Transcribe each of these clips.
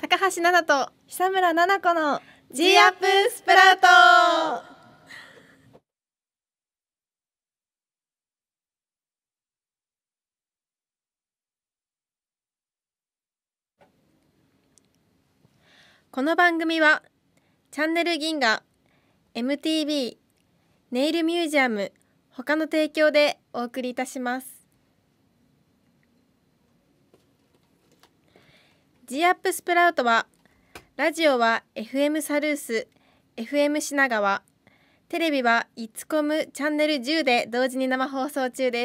高橋奈々と久村奈々子の G アップスプラウト。この番組はチャンネル銀河、MTV、ネイルミュージアム他の提供でお送りいたします。 G アップスプラウトはラジオは FM サルース、FM 品川、テレビはイツコムチャンネル10で同時に生放送中です。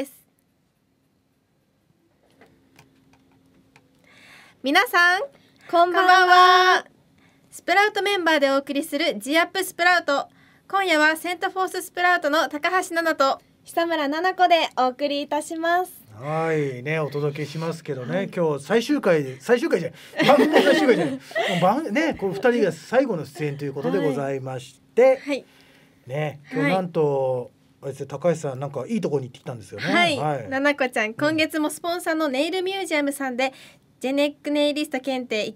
皆さんこんばんこんばんは。 は。スプラウトメンバーでお送りする G アップスプラウト。今夜はセントフォーススプラウトの高橋奈々と久村奈々子でお送りいたします。 はいね、お届けしますけどね、今日最終回じゃない番組の最終回じゃないもうね、この2人が最後の出演ということでございまして、 はいね、今日なんと、あれですね、高橋さんなんかいいところに行ってきたんですよね。 はい、奈々子ちゃん、今月もスポンサーのネイルミュージアムさんで、ジェネックネイリスト検定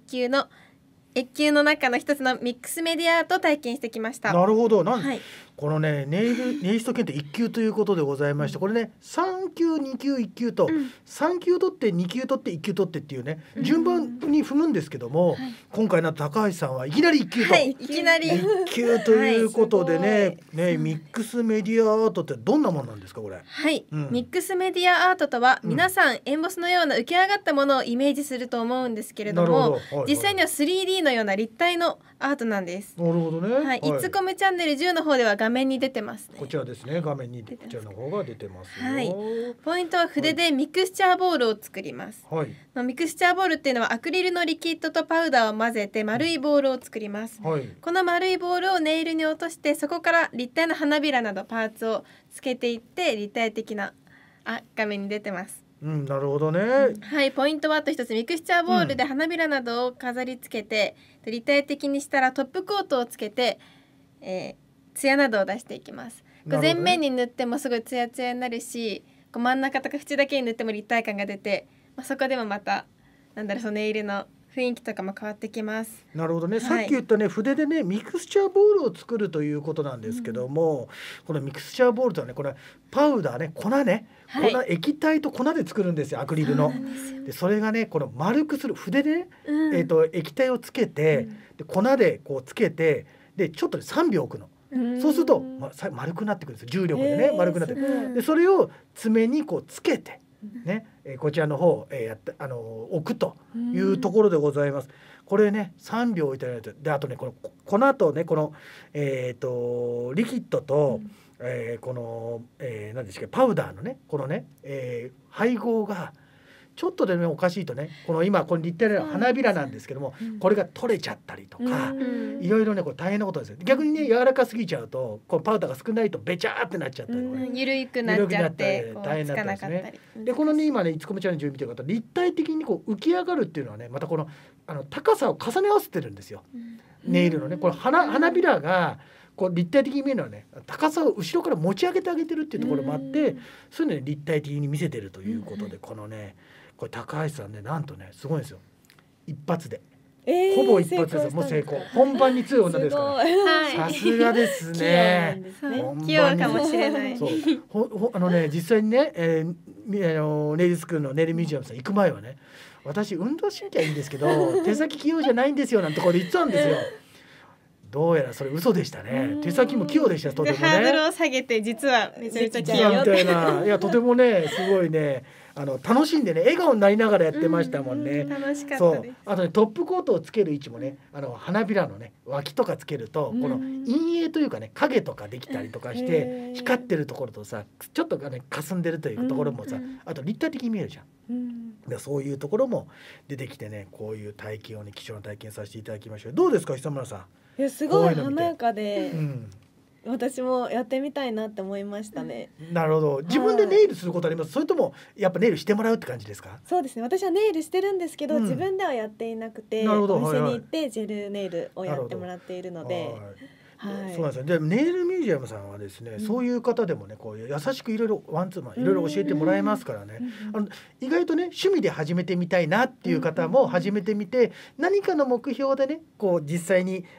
1級の中の一つのミックスメディアアートを体験してきました。 なるほど、 はいこのねネイリスト検定1級ということでございまして、これね3級2級1級と、3級取って2級取って1級取ってっていうね、順番に踏むんですけども、今回の高橋さんはいきなり1級と、 はい、いきなり 1級ということでね、 はいミックスメディアアートってどんなものなんですかこれ。 はい、 うんミックスメディアアートとは、皆さんエンボスのような浮き上がったものをイメージすると思うんですけれどなるほも、 どはいはい実際には 3D のような立体のアートなんです。 なるほどね。 はい、イツコムチャンネル10の方では画面に出てますね。 こちらですね、画面にこちらの方が出てますよ。 はいポイントは筆でミクスチャーボールを作ります。 はいミクスチャーボールっていうのはアクリルのリキッドとパウダーを混ぜて丸いボールを作ります。 はいこの丸いボールをネイルに落として、そこから立体の花びらなどパーツをつけていって、立体的な画面に出てます。 なるほどね。 はいポイントはあと一つ、ミクスチャーボールで花びらなどを飾り付けて、立体的にしたらトップコートをつけて、ツヤなどを出していきます。 なるほどね全面に塗ってもすごいツヤツヤになるし、真ん中とか縁だけに塗っても立体感が出て、そこでもまたそのネイルの雰囲気とかも変わってきます。 なるほどね、 いさっき言ったね筆でねミクスチャーボールを作るということなんですけども、このミクスチャーボールとはね、これパウダーね、粉ね、 はい粉液体と粉で作るんですよ、アクリルの。でそれがね、この丸くする筆でね、液体をつけて、で粉でこうつけて、でちょっとね3秒置くの。そうすると、丸くなってくるんですよ、重力でね、丸くなってくる。でそれを爪にこうつけてね、こちらの方、置くというところでございます。これね3秒置いてあると、であとねこの粉とねこのリキッドと、この、何でしたっけ、パウダーのねこのね、配合がちょっとでねおかしいとね、この今この立体の花びらなんですけども、これが取れちゃったりとか、いろいろねこれ大変なことですよ。逆にね柔らかすぎちゃうと、このパウダーが少ないとベチャーってなっちゃったりとかね、 ゆるくなっちゃって大変つかなだったんですねかったり。 でこのね今ねイツコムチャンネル10見てる方、立体的にこう浮き上がるっていうのはね、またこの高さを重ね合わせてるんですよ、ネイルのね。これ花びらがこう立体的に見えるのはね、高さを後ろから持ち上げてあげてるっていうところもあって、そういうのね立体的に見せてるということで、このねこれ高橋さんね、なんとねすごいんですよ、一発で。ほぼ一発ですよ、もう成功。本番に強い女ですから。 はいさすがですね。 器用かもしれない。 そう実際にね、ネイルスクールのネイルミュージアムさん行く前はね、私運動神経はいいんですけど手先器用じゃないんですよなんてこれ言ってたんですよ。どうやらそれ嘘でしたね。手先も器用でした、とてもね。 ハードルを下げて、実はめちゃめちゃ器実は用みたいな、いやとてもねすごいね、楽しんでね笑顔になりながらやってましたもんね。 楽しかっそうたです。 あとねトップコートをつける位置もね、花びらのね脇とかつけると、この陰影というかね影とかできたりとかして光ってるところとさ、ちょっと霞んでるというところもさ、あと立体的に見えるじゃん。でそういうところも出てきてね、こういう体験をね貴重な体験させていただきましょう。どうですか久村さん。 いやすごい華やかで、 うん私もやってみたいなって思いましたね。 なるほど。自分でネイルすることあります？それともやっぱネイルしてもらうって感じですか？ そうですね、私はネイルしてるんですけど、自分ではやっていなくて、 なるほどお店に行ってジェルネイルをやってもらっているので、 はい。 そうなんですよ。でネイルミュージアムさんはですね、そういう方でもねこう優しくいろいろワンツーマンいろいろ教えてもらえますからね、意外とね趣味で始めてみたいなっていう方も始めてみて、何かの目標でねこう実際に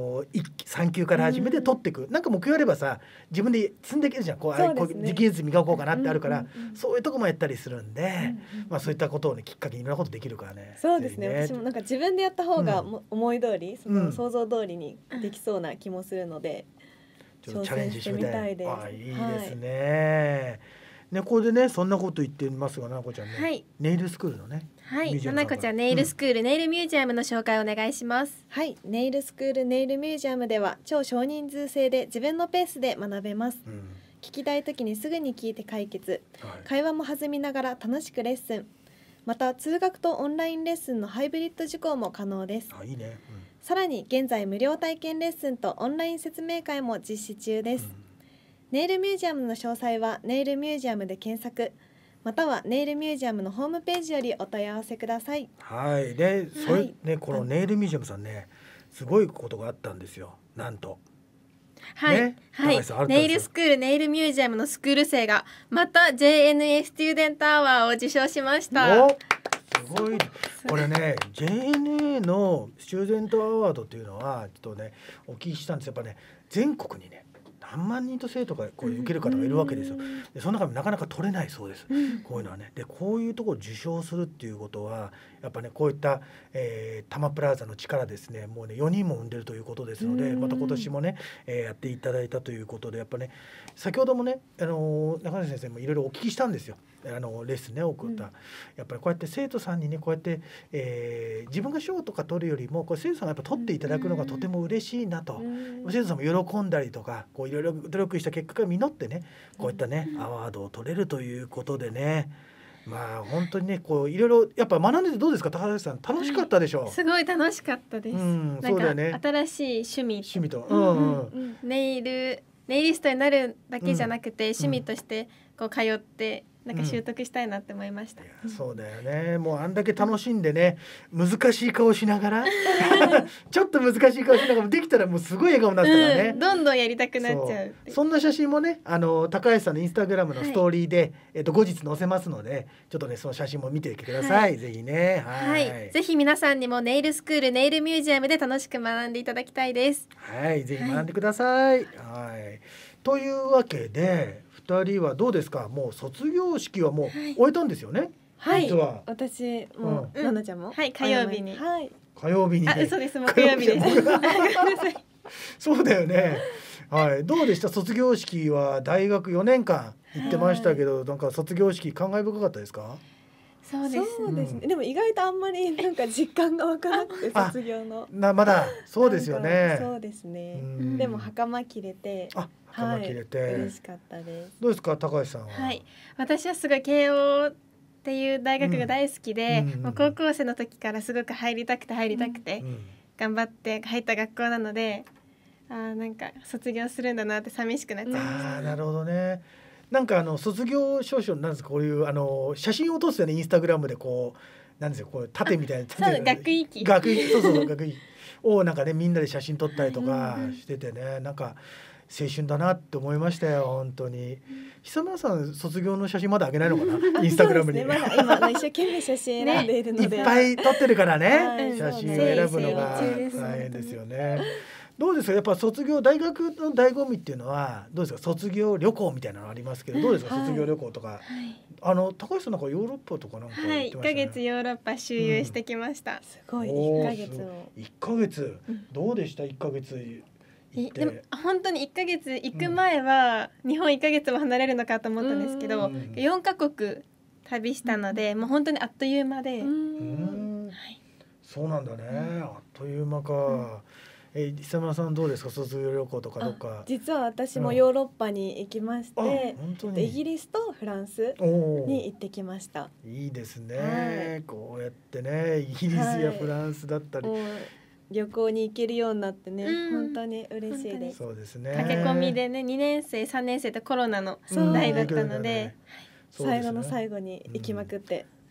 3級から始めて取っていく、なんか目標あればさ自分で積んでいけるじゃん。こうそうですねこう自技術磨こうかなってあるから、 うんそういうとこもやったりするんで、まあそういったことをねきっかけにいろんなことできるからね。 そうですね。 ぜひ私もなんか自分でやった方が思い通り、そのうん想像通りにできそうな気もするので、 ちょっとチャレンジしてみたい。 挑戦してみたいですあ、いいですね。ね、これでねそんなこと言ってますが、ななこちゃんね、 はいネイルスクールのね、 はいミュージアムさんからななこちゃんネイルスクール、ネイルミュージアムの紹介お願いします。 はい、ネイルスクールネイルミュージアムでは超少人数制で自分のペースで学べます。 うん聞きたい時にすぐに聞いて解決、 はい会話も弾みながら楽しくレッスン、また通学とオンラインレッスンのハイブリッド受講も可能です。 あ、いいね。 さらに現在無料体験レッスンとオンライン説明会も実施中です。ネイルミュージアムの詳細はネイルミュージアムで検索、またはネイルミュージアムのホームページよりお問い合わせください。 はい。で、それはいね、このネイルミュージアムさんね、すごいことがあったんですよ。なんと。 はい、 ねはい高橋さんあるんですよネイルスクールネイルミュージアムのスクール生がまた JNA スチューデントアワーを受賞しました。 お、すごい。これね、JNA のスチューデントアワードっていうのはちょっとね、お聞きしたんですよ。やっぱね、全国にね、何万人と生徒がこう受ける方がいるわけですよ。でその中でなかなか取れないそうです。こういうのはね。でこういうところを受賞するっていうことはやっぱねこういった、タマプラザの力ですね。もうね4人も生んでるということですので、また今年もね、やっていただいたということで、やっぱね先ほどもね中根先生もいろいろお聞きしたんですよ。レッスンね送った、やっぱりこうやって生徒さんにねこうやって、自分が賞とか取るよりもこう生徒さんがやっぱ取っていただくのがとても嬉しいなと、生徒さんも喜んだりとかこういろいろ努力した結果が実ってねこういったねアワードを取れるということでね、まあ本当にねこういろいろやっぱ学んでてどうですか、高橋さん楽しかったでしょう。 すごい楽しかったです。 うんなんかそうだよね新しい趣味、 趣味と、 ネイリストになるだけじゃなくて、趣味としてこう通ってなんか習得したいなって思いました。 いやそうだよね。もうあんだけ楽しんでね難しい顔しながらちょっと難しい顔しながらできたらもうすごい笑顔になったからね、 どんどんやりたくなっちゃう。 そんな写真もね高橋さんのインスタグラムのストーリーで、後日載せますのでちょっとねその写真も見てください、ぜひね。 はい、ぜひ皆さんにもネイルスクールネイルミュージアムで楽しく学んでいただきたいです。 はい、ぜひ学んでください。はいというわけで2人はどうですか、もう卒業式はもう終えたんですよね、 はい実は私も、ななちゃんも、 はい火曜日にはい火曜日に、ね、 あ、嘘です、木曜日です。 そうだよね。はい、どうでした、卒業式は大学4年間行ってましたけど、なんか卒業式感慨深かったですか。 そうです。 そうですね、でも意外とあんまりなんか実感が湧かなくて卒業のまだそうですよなんかね。 そうですね、 うんでも袴着れて袴着れて、 嬉しかったです。 どうですか高橋さんは。 はい、私はすごい慶応っていう大学が大好きで、もう高校生の時からすごく入りたくて頑張って入った学校なので、なんか卒業するんだなって寂しくなっちゃいました。 なるほどね。なんか卒業証書なんですか、こういう写真を撮すよね、インスタグラムでこうなんですよ、こう盾みたいなそう学位機学位学位をなんかねみんなで写真撮ったりとかしててね、なんか青春だなって思いましたよ本当に。久村さん卒業の写真まだ上げないのかなインスタグラムに。 そうですね、まだ今一生懸命写真選んでいるので、 いっぱい撮ってるからね、 はい写真を選ぶのが大変ですよね。どうですか、やっぱ卒業大学の醍醐味っていうのはどうですか、卒業旅行みたいなのありますけど、どうですか、卒業旅行とか。高橋さんなんかヨーロッパとかなんか行ってましたね。 1ヶ月ヨーロッパ周遊してきました。 すごい1ヶ月を。 1ヶ月どうでした、1ヶ月行って。 でも本当に1ヶ月行く前は、日本1ヶ月も離れるのかと思ったんですけど、4カ国旅したので、もう本当にあっという間で。 そうなんだね、あっという間か。久村さんどうですか、卒業旅行とかどっか。 実は私もヨーロッパに行きまして、イギリスとフランスに行ってきました。 いいですね、こうやってねイギリスやフランスだったり、 旅行に行けるようになってね、本当に嬉しいです。 そうですね、 駆け込みでね、2年生3年生とコロナの代だったので、 最後の最後に行きまくって、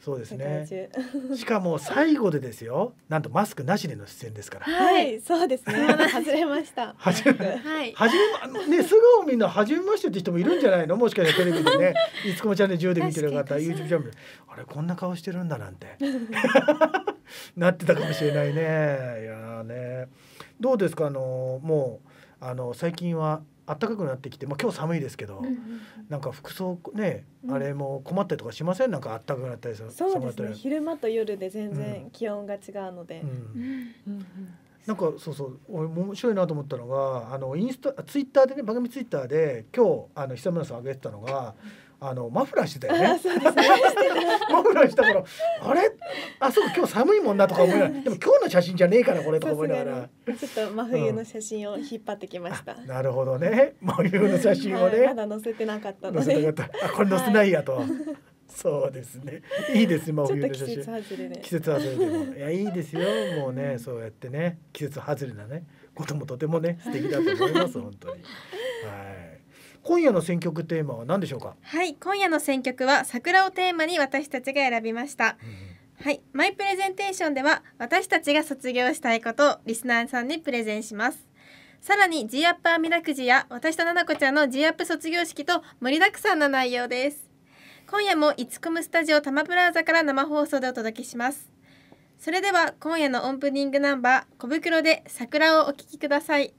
そうです世ね界中しかも最後でですよ、なんとマスクなしでの出演ですから。 はいそうですね外れましたはじめはいはじめね、素顔みんな初めましてって人もいるんじゃないの、もしかしたらテレビでねいつこもチャンネル10で見てる方、 確かに YouTube チャンネルあれこんな顔してるんだなんてなってたかもしれないね。いやね、どうですか、もう最近は暖かくなってきて、まあ、今日寒いですけど、なんか服装ね、あれも困ったりとかしません？なんか暖かくなったりそうですね、昼間と夜で全然気温が違うので、 なんかそう俺面白いなと思ったのがインスタツイッターでね、番組ツイッターで今日久村さん上げてたのがマフラーしてたよね。 そうですねマフラーしたからあれそうか今日寒いもんなとか思いながら、でも今日の写真じゃねえからこれとか思いながら、 ちょっと真冬の写真を引っ張ってきました、 なるほどね、真冬の写真をね、 まだ載せてなかったので載せなかったこれ載せないやと、そうですね、いいです真ちょっと冬の写真、 季節外れで季節外れでもいやいいですよ、もうねそうやってね季節外れなねこともとてもね素敵だと思います本当に。はい、今夜の選曲テーマは何でしょうか？ はい、今夜の選曲は桜をテーマに私たちが選びました。はい、マイプレゼンテーションでは私たちが卒業したいことをリスナーさんにプレゼンします。さらに G アップあみだくじや私とななこちゃんの G アップ卒業式と盛りだくさんな内容です。今夜もいつコムスタジオ多摩プラザから生放送でお届けします。それでは今夜のオープニングナンバー小袋で桜をお聴きください。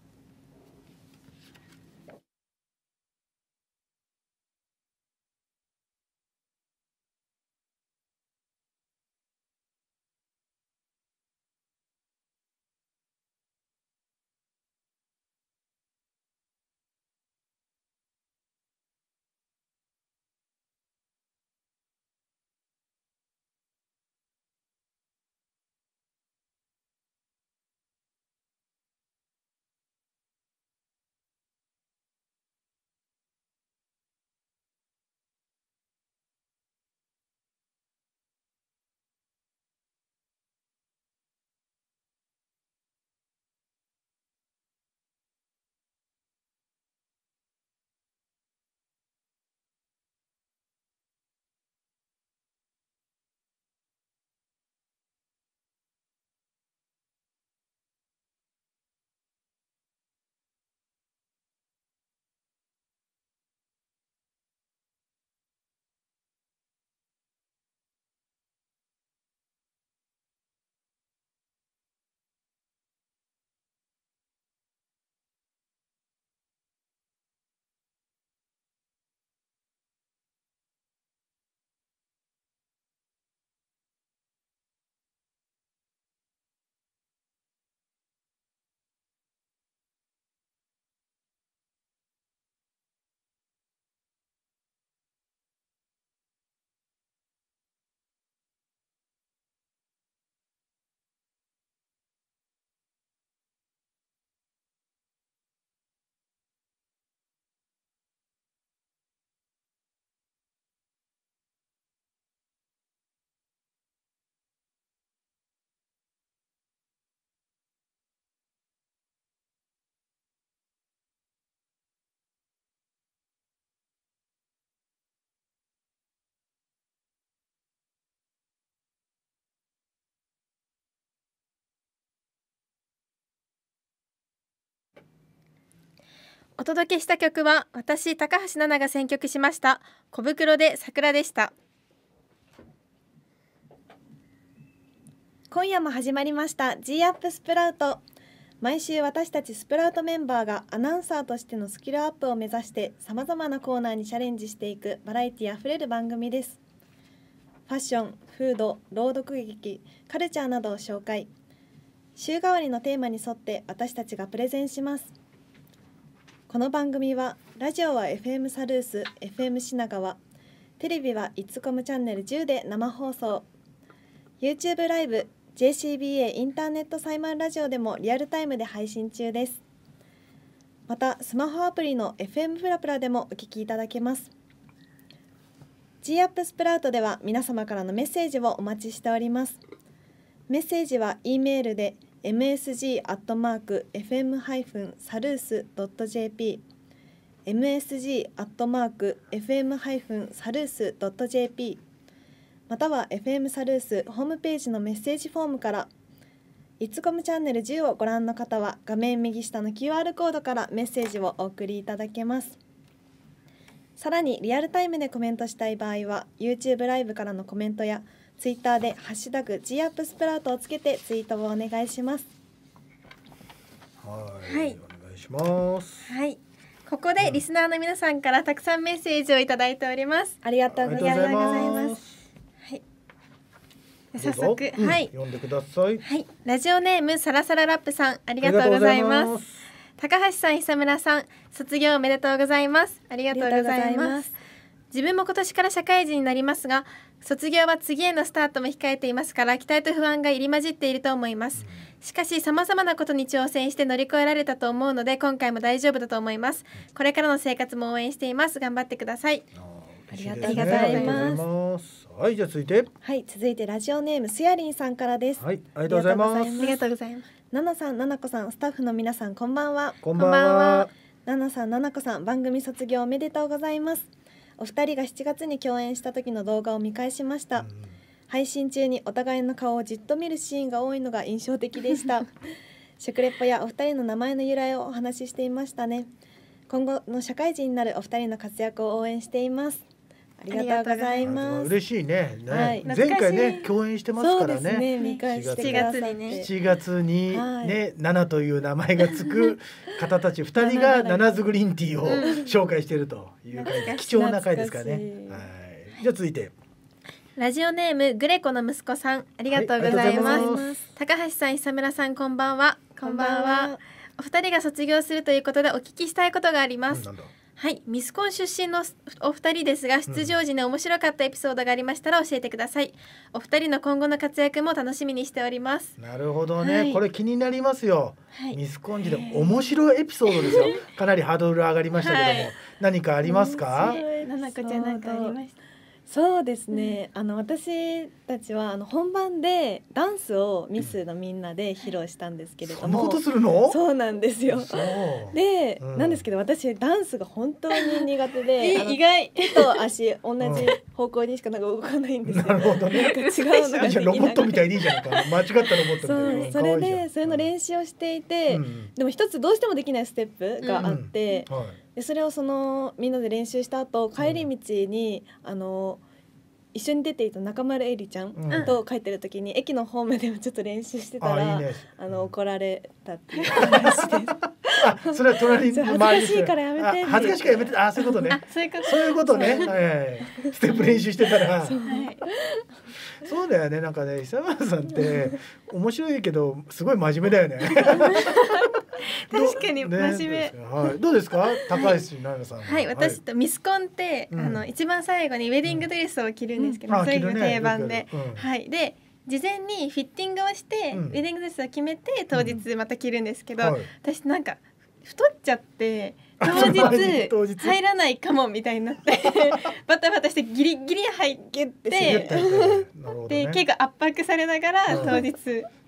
お届けした曲は私高橋奈々が選曲しました小袋で桜でした。 今夜も始まりました G アップスプラウト。毎週私たちスプラウトメンバーがアナウンサーとしてのスキルアップを目指してさまざまなコーナーにチャレンジしていくバラエティあふれる番組です。ファッション、フード、朗読劇、カルチャーなどを紹介。週替わりのテーマに沿って私たちがプレゼンします。この番組はラジオは FM サルース、FM 品川、テレビはイツコムチャンネル10で生放送、 YouTube ライブ、 JCBA インターネットサイマンラジオでもリアルタイムで配信中です。またスマホアプリの FM プラプラでもお聞きいただけます。 G アップスプラウトでは皆様からのメッセージをお待ちしております。メッセージは E メールでmsg@fm-salus.jp msg@fm-salus.jp、 または FM サルースホームページのメッセージフォームから。いつコムチャンネル10をご覧の方は画面右下の QR コードからメッセージをお送りいただけます。さらにリアルタイムでコメントしたい場合は YouTube ライブからのコメントや Twitter でハッシュタグ G アップスプラウトをつけてツイートをお願いします。 はい、お願いします。 はい、ここでリスナーの皆さんからたくさんメッセージをいただいております。 ありがとうございます。 はい、早速、はい、 読んでください。 はい、ラジオネームサラサララップさん、ありがとうございます。高橋さん、久村さん、卒業おめでとうございます。ありがとうございます。自分も今年から社会人になりますが、卒業は次へのスタートも控えていますから、期待と不安が入り混じっていると思います。しかし様々なことに挑戦して乗り越えられたと思うので、今回も大丈夫だと思います。これからの生活も応援しています。頑張ってください。 ありがとうございます。 はい、じゃあ続いて、 はい、続いてラジオネームすやりんさんからです。 はい、ありがとうございます。 ありがとうございます。 ななさん、ななこさん、スタッフの皆さん、こんばんは。 こんばんは。 ななさん、ななこさん、番組卒業おめでとうございます。お二人が7月に共演した時の動画を見返しました。配信中にお互いの顔をじっと見るシーンが多いのが印象的でした。食レポやお二人の名前の由来をお話ししていましたね。今後の社会人になるお二人の活躍を応援しています。ありがとうございます。 嬉しいね。 はい、 前回ね共演してますからね。 そうですね、見返してくださって 7月にね、7という名前がつく方たち2人がナナズグリーンティーを紹介しているという回、貴重な回ですからね。はい、じゃあ続いてラジオネームグレコの息子さん、ありがとうございます。高橋さん、久村さん、こんばんは。こんばんは。お二人が卒業するということでお聞きしたいことがあります。はい、ミスコン出身のお二人ですが、出場時に面白かったエピソードがありましたら教えてください。お二人の今後の活躍も楽しみにしております。 なるほどね、はい、これ気になりますよ。 はい、 ミスコン時で面白いエピソードですよ。かなりハードル上がりましたけども、はい、何かありますか？ ななこちゃん、なんかありました？ そうですね、私たちは本番でダンスをミスのみんなで披露したんですけれども、 そんなことするの？ そうなんですよ。で、なんですけど私ダンスが本当に苦手で意外手と足同じ方向にしかなんか動かないんですよ。 なるほどね。 なんか違うのができなくて、 ロボットみたいでいいじゃないか。間違ったロボットみたいな。 それでそれの練習をしていて、でも一つどうしてもできないステップがあって、でそれをみんなで練習した後、帰り道に一緒に出ていた中丸えりちゃんと帰ってる時に、駅のホームでもちょっと練習してたら、怒られたっていう話です。 あ、それは隣に恥ずかしいからやめて。 恥ずかしいからやめて。あ、そういうことね。そういうことね。ステップ練習してたら。そうだよね。なんかね、久村さんって面白いけどすごい真面目だよね。 確かに真面目。 はい、どうですか、高橋奈々さん。 はい、私とミスコンって一番最後にウェディングドレスを着るんですけど、それが定番で、はい、で事前にフィッティングをしてウェディングドレスを決めて当日また着るんですけど、私なんか太っちゃって当日入らないかもみたいになってバタバタしてギリギリ入ってで結構圧迫されながら当日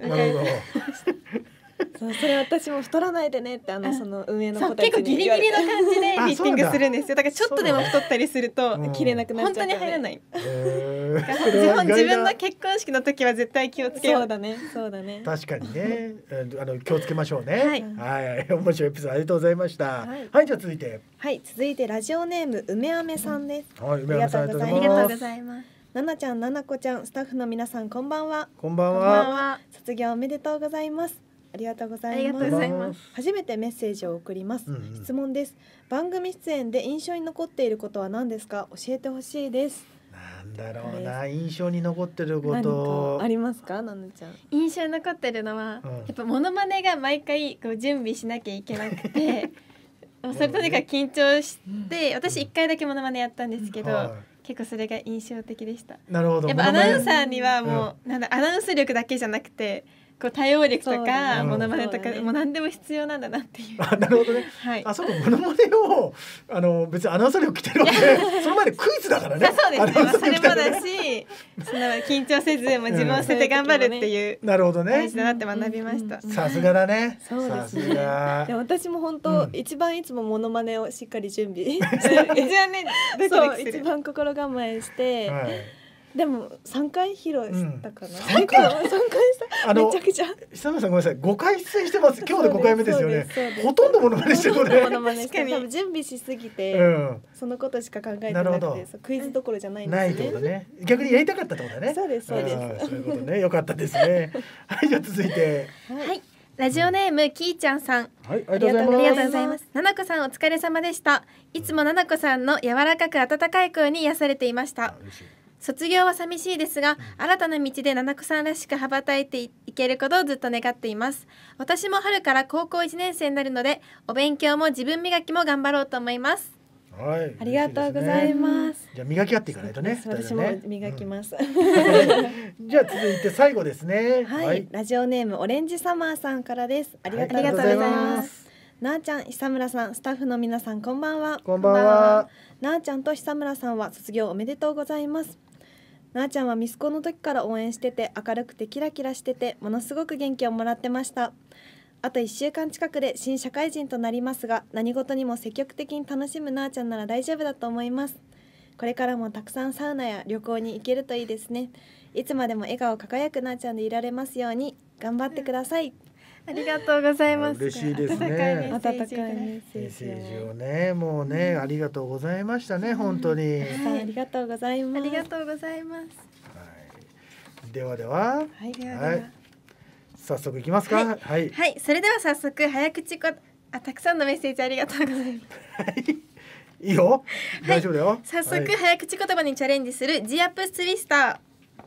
そう、それ私も太らないでねってその上の子たちに結構ギリギリの感じでフィッティングするんですよ。だからちょっとでも太ったりすると着れなくなっちゃう、本当に入らない。自分の結婚式の時は絶対気をつけよう。 そうだね、そうだね。 確かにね、気をつけましょうね。はい、面白いエピソードありがとうございました。はい、じゃあ続いて。 はい、続いてラジオネーム梅飴さんです。 はい、梅飴さん、ありがとうございます。 ななちゃん、ななこちゃん、スタッフの皆さん、こんばんは。 こんばんは。 卒業おめでとうございます。ありがとうございます。初めてメッセージを送ります。質問です。番組出演で印象に残っていることは何ですか？教えてほしいです。 なんだろうな、印象に残ってること。 何かありますか、ななちゃん？ 印象に残ってるのは、やっぱモノマネが毎回こう準備しなきゃいけなくて、それとにかく緊張して、私1回だけモノマネやったんですけど、結構それが印象的でした。 なるほど。 やっぱアナウンサーにはもう、アナウンス力だけじゃなくて。こう対応力とかモノマネとかもう何でも必要なんだなっていう。 なるほどね。はい。そうか、モノマネを別にアナウンサー力来てるわけで、その前でクイズだからね。 そうですね。それもだし、そんな緊張せずも自分を捨てて頑張るっていう。 なるほどね。 大事だなって学びました。 さすがだね。 そうですね。私も本当一番いつもモノマネをしっかり準備。 一番ね、 そう一番心構えして。 でも3回披露したかな。 3回 3回しためちゃくちゃ。 久村さんごめんなさい、5回出演してます。今日で5回目ですよね。ほとんどモノマネしてるモノね。 マネして多分準備しすぎて、そのことしか考えてなくて、クイズどころじゃないんですね。 ないってことね。逆にやりたかったってことだね。 そうですそうです。 そういうことね。よかったですね。はい、じゃあ続いて。 はい。ラジオネームきーちゃんさん、 はい、ありがとうございます。 ななこさんお疲れ様でした。いつもななこさんの柔らかく温かい声に癒されていました。卒業は寂しいですが、新たな道でななこさんらしく羽ばたいていけることをずっと願っています。私も春から高校1年生になるので、お勉強も自分磨きも頑張ろうと思います。 はい、 ありがとうございます。 じゃあ磨き合っていかないとね。 私も磨きます。 じゃあ続いて最後ですね。 はい、ラジオネームオレンジサマーさんからです。ありがとうございます。なあちゃん、久村さん、スタッフの皆さん、こんばんは。 こんばんは。 なあちゃんと久村さんは卒業おめでとうございます。なあちゃんはミスコンの時から応援してて、明るくてキラキラしてて、ものすごく元気をもらってました。あと1週間近くで新社会人となりますが、何事にも積極的に楽しむなあちゃんなら大丈夫だと思います。これからもたくさんサウナや旅行に行けるといいですね。いつまでも笑顔輝くなあちゃんでいられますように頑張ってください。 ありがとうございます。 嬉しいですね。 温かいメッセージをね、もうね、ありがとうございましたね、本当に。 ありがとうございます。 ありがとうございます。 ではでは、早速いきますか。はい、 それでは早速早口たくさんのメッセージありがとうございます。 いいよ、大丈夫だよ。 早速早口言葉にチャレンジするジアップツイスター。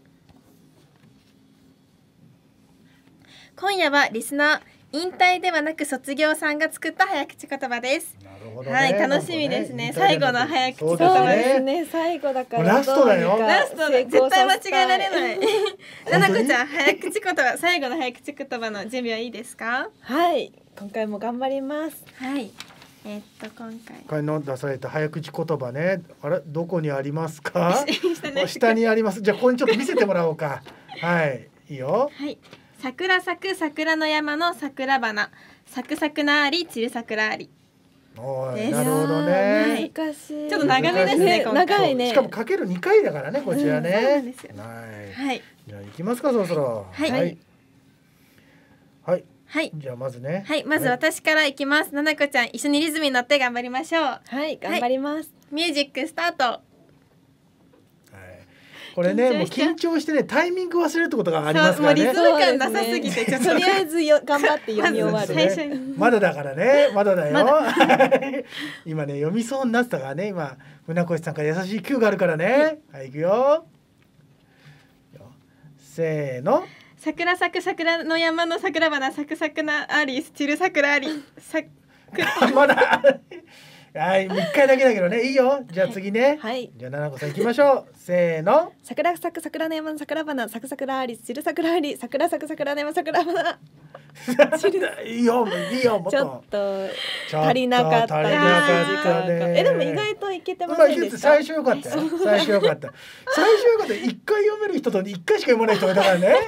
今夜はリスナー引退ではなく卒業さんが作った早口言葉です。はい、楽しみですね。最後の早口言葉ですね。 最後だからラストだよ。 ラストだ。絶対間違えられない。ななこちゃん、早口言葉、最後の早口言葉の準備はいいですか？ はい、今回も頑張ります。 はい。今回の出された早口言葉ね、あれどこにありますか？下にあります。じゃあここにちょっと見せてもらおうか。はい、いいよ。 はい。桜咲く桜の山の桜花、サクサクなあり散る桜あり。 なるほどね。 難しい。 ちょっと長めですね。 長いね。 しかもかける2回だからね、こちらね。 そうなんですよ。 はい。じゃあ行きますか、そろそろ。 はい。 はい。じゃあまずね。 はい、まず私からいきます。ななこちゃん、一緒にリズムに乗って頑張りましょう。 はい、頑張ります。 ミュージックスタート。 これね、もう緊張してね、タイミング忘れるってことがありますからね。 リズム感なさすぎて、 とりあえず頑張って読み終わる。 最初に。 まだだからね、まだだよ。今ね、読みそうになってたからね、今船越さんから優しいキューがあるからね。はい、いくよ。せーの。 桜咲く桜の山の桜花、サクサクなあり散る桜あり。 まだ。はい、1回だけだけどね、いいよ。じゃあ次ね。 はい。 じゃあななこさん行きましょう。せーの。 桜咲く桜の山の桜花、サクサクなあり散る桜あり、桜咲く桜の山桜花。 いいよ、いいよ、もっと。 ちょっと足りなかった。でも意外といけてませんでした。 最初良かったよ。最初良かった。最初良かった。1回読める人と1回しか読まない人がいたからね。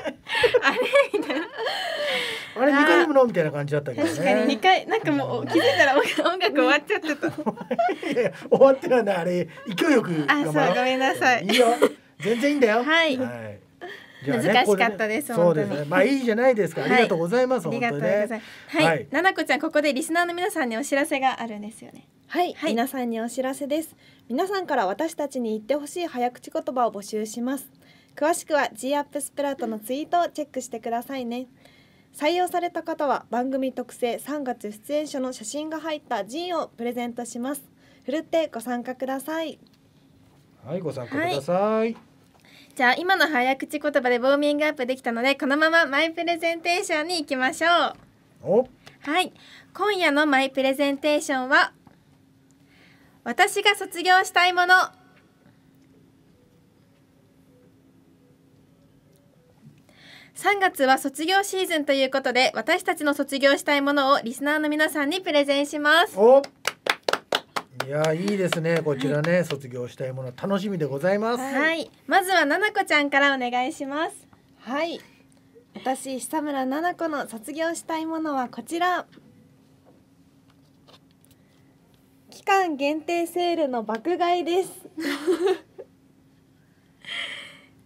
あれ2回読むのみたいな感じだったけどね。 確かに2回、なんかもう気づいたら音楽終わっちゃってた。 終わってはね、あれ勢いよく。 そう、ごめんなさい。 いいよ、全然いいんだよ。 はい。難しかったです。 そうですね。まあいいじゃないですか。ありがとうございます。 ありがとうございます。はい。ななこちゃん、ここでリスナーの皆さんにお知らせがあるんですよね。 はい。皆さんにお知らせです。皆さんから私たちに言ってほしい早口言葉を募集します。詳しくは G アップスプラウトのツイートをチェックしてくださいね。採用された方は番組特製3月出演者の写真が入ったジンをプレゼントします。ふるってご参加ください。 はい、ご参加ください。 じゃあ今の早口言葉でウォーミングアップできたので、このままマイプレゼンテーションに行きましょう。はい、今夜のマイプレゼンテーションは、私が卒業したいもの。3月は卒業シーズンということで、私たちの卒業したいものをリスナーの皆さんにプレゼンします。 いや、いいですね。こちらね、卒業したいもの楽しみでございます。 はい、まずはななこちゃんからお願いします。 はい、私久村ななこの卒業したいものはこちら。期間限定セールの爆買いです。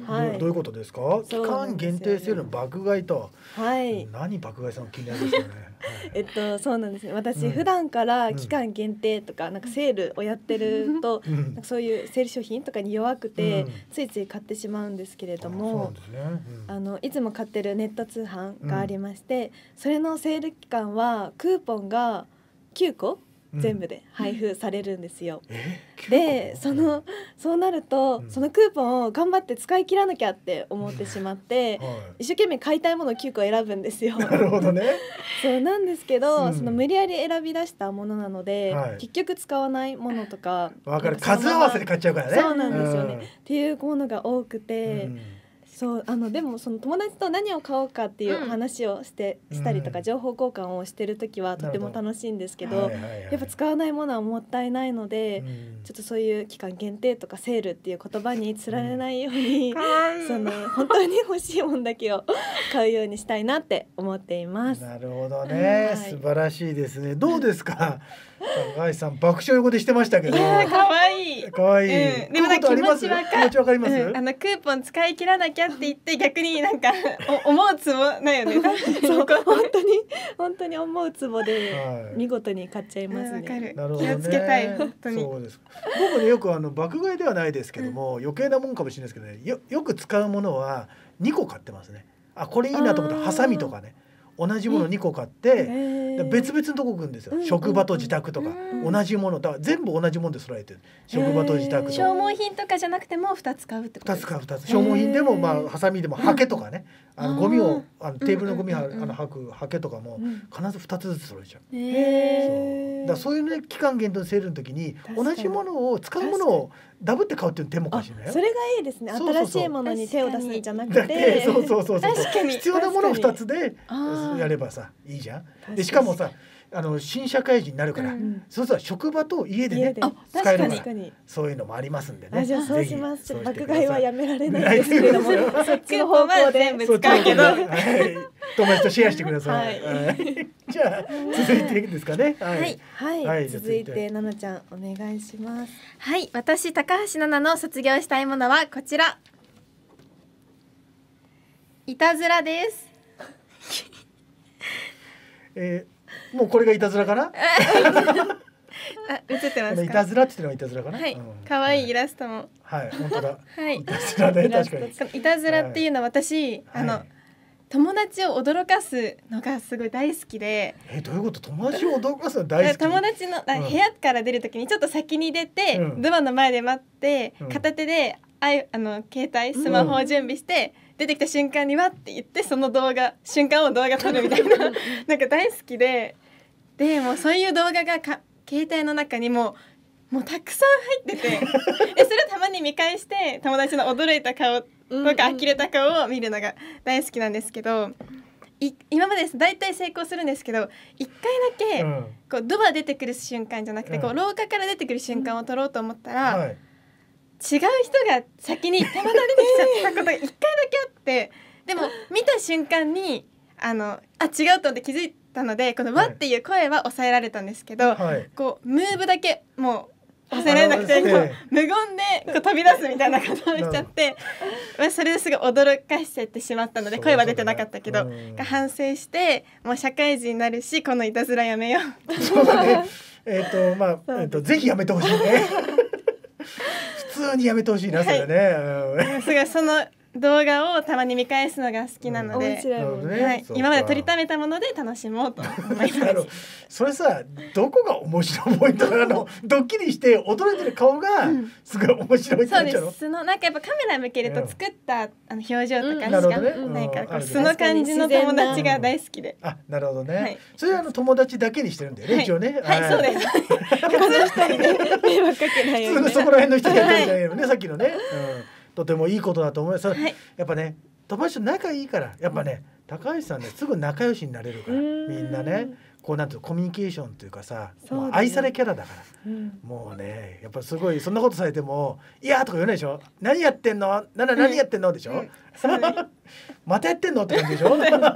はい、 どういうことですか？期間限定セールの爆買いと。 はい。 何爆買いさん気になりますよね。 そうなんですね。私、普段から期間限定とかなんかセールをやってると、なんかそういうセール商品とかに弱くて、ついつい買ってしまうんですけれども、いつも買ってるネット通販がありまして、それのセール期間はクーポンが9個全部で配布されるんですよ。でそうなると、そのクーポンを頑張って使い切らなきゃって思ってしまって、一生懸命買いたいものを9個選ぶんですよ。 なるほどね。 そうなんですけど、その無理やり選び出したものなので、結局使わないものとか、 わかる、数合わせで買っちゃうからね。 そうなんですよね、っていうものが多くて、そうでもその友達と何を買おうかっていう話をしたりとか情報交換をしてる時はとても楽しいんですけど、やっぱ使わないものはもったいないので、ちょっとそういう期間限定とかセールっていう言葉につられないように、その本当に欲しいものだけを買うようにしたいなって思っています。 なるほどね、素晴らしいですね。どうですか高橋さん、爆笑横でしてましたけど。 可愛い。 可愛い。 でもなんか気持ちわかります。 クーポン使い切らなきゃって言って逆になんか思うツボだよね。 そう本当に思うツボで見事に買っちゃいますね。 気をつけたい本当に。 そうです。僕ね、よく爆買いではないですけども、余計なもんかもしれないですけどね、よく使うものは2個買ってますね。あ、これいいなと思ったらハサミとかね。同じもの2個買って別々のとこ行くんですよ。職場と自宅とか同じものだ、全部同じもので揃えてる。職場と自宅と消耗品とかじゃなくても2つ買うってことですか ？2つ消耗品でもハサミでもハケとかね、ゴミをテーブルのゴミ吐くハケとかも必ず2つずつ揃えちゃう。そういうね、期間限定のセールの時に同じものを使うものをダブって買うっていう手もかしれないよ。 それがいいですね。新しいものに手を出すんじゃなくて、 そう必要なものを2つでやればさいいじゃん。でしかもさ、新社会人になるから、そうすると職場と家でね使えるから、そういうのもありますんでね。 じゃあそうします。爆買いはやめられないですけども、そっちの方向で全部使うけど、 友達とシェアしてください。じゃあ続いてですかね。 はい、続いてななちゃんお願いします。 はい、私高橋奈々の卒業したいものはこちら、いたずらです。 もうこれがいたずらかな。 映ってますか？ いたずらって言ってのはいたずらかな。 可愛いイラストも。 はい、本当だ。 いたずらね、確かに。 いたずらっていうのは私友達を驚かすのがすごい大好きで。 どういうこと？友達を驚かすの大好き？ 友達の部屋から出るときにちょっと先に出て、ドアの前で待って、片手で携帯スマホを準備して、出てきた瞬間にわって言って、その瞬間を動画撮るみたいななんか大好きで、もうそういう動画が携帯の中にもうたくさん入っててそれをたまに見返して友達の驚いた顔とか呆れた顔を見るのが大好きなんですけど、今まで大体成功するんですけど、1回だけこうドア出てくる瞬間じゃなくて、こう廊下から出てくる瞬間を撮ろうと思ったら、違う人が先にたまたま出てきちゃったことが1回だけあって、でも見た瞬間に違うと思って気づいたので、この「わ」っていう声は抑えられたんですけど、こうムーブだけもう抑えられなくて、無言でこう飛び出すみたいなことをしちゃって、それですごい驚かせてしまったので、声は出てなかったけど反省して、もう社会人になるしこのいたずらやめよう。 そうだね。ぜひやめてほしいね。普通にやめてほしいな、それね。 すごいその動画をたまに見返すのが好きなので、今まで撮りためたもので楽しもうと思います。 それさ、どこが面白いポイントなの？ドッキリして驚いてる顔がすごい面白いって言っちゃうの？ そうです。なんかやっぱカメラ向けると作った表情とかしかないから、素の感じの友達が大好きで。 なるほどね。それは友達だけにしてるんだよね、一応ね。 はい、そうです。普通の人に迷惑かけないように。 普通のそこら辺の人にやってるんじゃないのね、さっきのね。とてもいいことだと思います。やっぱね、友達と仲いいから、やっぱね、高橋さんね、すぐ仲良しになれるから、みんなね、こうなんていうコミュニケーションというかさ、愛されキャラだから、もうね、やっぱすごいそんなことされても「いや」とか言わないでしょ。「何やってんの？何やってんの？」でしょ。またやってんのって感じでしょ。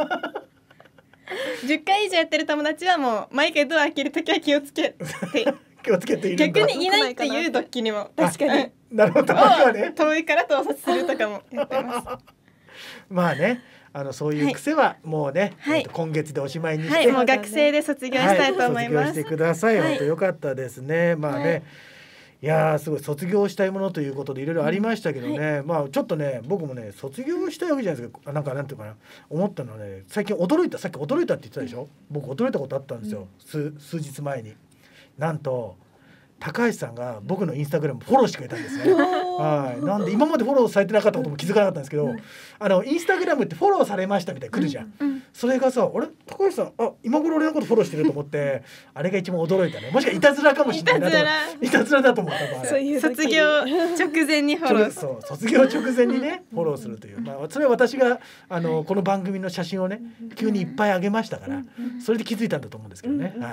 10回以上やってる友達はもう毎回ドア開けるときは気をつけている。 逆にいないっていうドッキリも確かになるほど、たまにはね。 遠いから盗撮するとかもやってます。 まあね、そういう癖はもうね、今月でおしまいにして、 もう学生で卒業したいと思います。 卒業してください。本当良かったですね。まあね、いやすごい卒業したいものということでいろいろありましたけどね、まあちょっとね僕もね卒業したいわけじゃないですか。なんていうかな、思ったのはね、最近驚いた、さっき驚いたって言ってたでしょ。僕驚いたことあったんですよ、数日前に。なんと高橋さんが僕のインスタグラムフォローしてくれたんですね。はい、なんで今までフォローされてなかったことも気づかなかったんですけど、インスタグラムってフォローされましたみたいな来るじゃん。それがさ、あれ高橋さん、今頃俺のことフォローしてると思って、あれが一番驚いたね。もしかいたずらかもしれないなと。いたずらだと思った。 卒業直前にフォロー。 そう、卒業直前にねフォローするという。まあそれは私がこの番組の写真をね急にいっぱいあげましたから、それで気づいたんだと思うんですけどね。はい。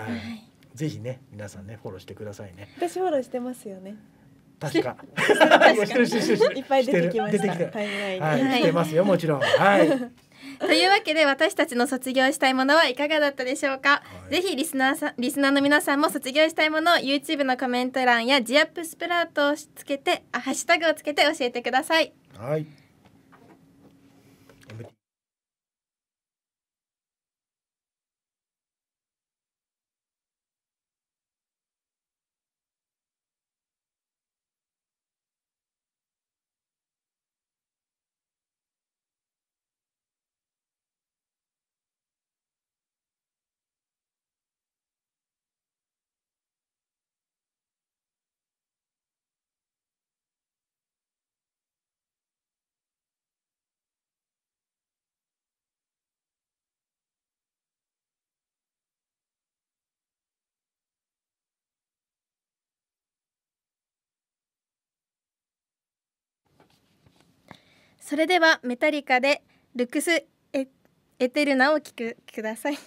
ぜひね皆さんねフォローしてくださいね。 私フォローしてますよね。 確か。 いっぱい出てきました。タイムラインに。 はい、してますよもちろん。はい。 というわけで私たちの卒業したいものはいかがだったでしょうか。ぜひリスナーの皆さんも卒業したいものを YouTube のコメント欄やジアップスプラウトをつけてハッシュタグをつけて教えてください。 はい。 それではメタリカでルクスエテルナを聴くください。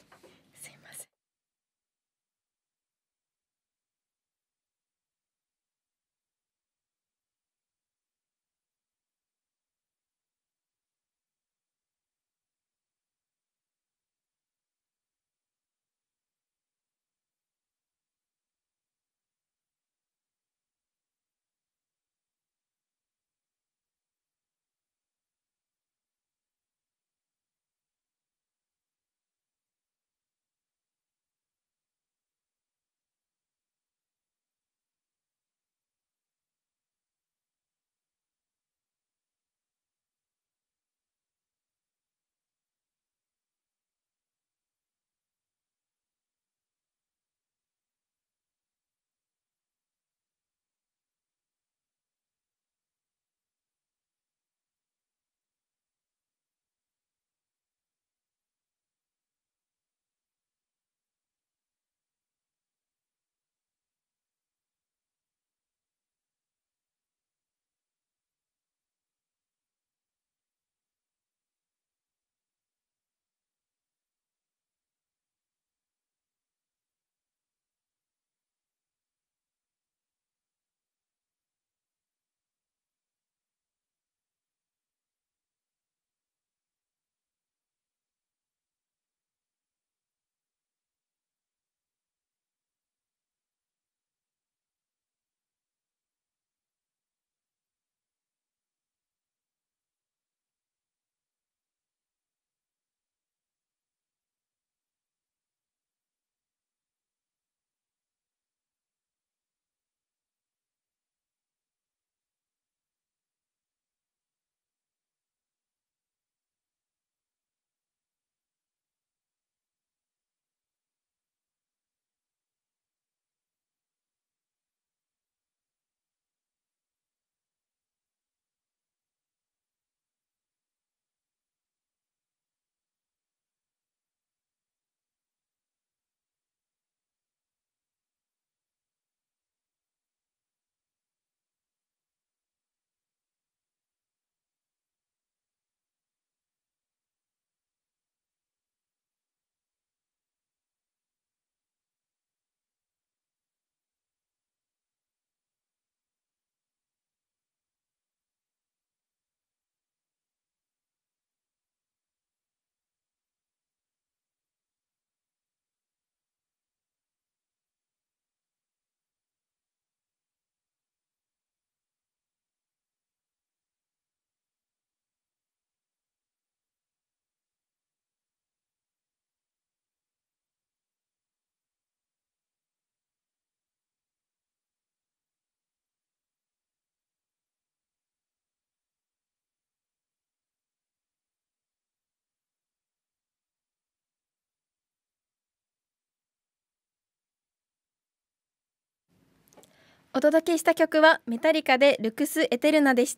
お届けした曲はメタリカでルクス・エテルナでした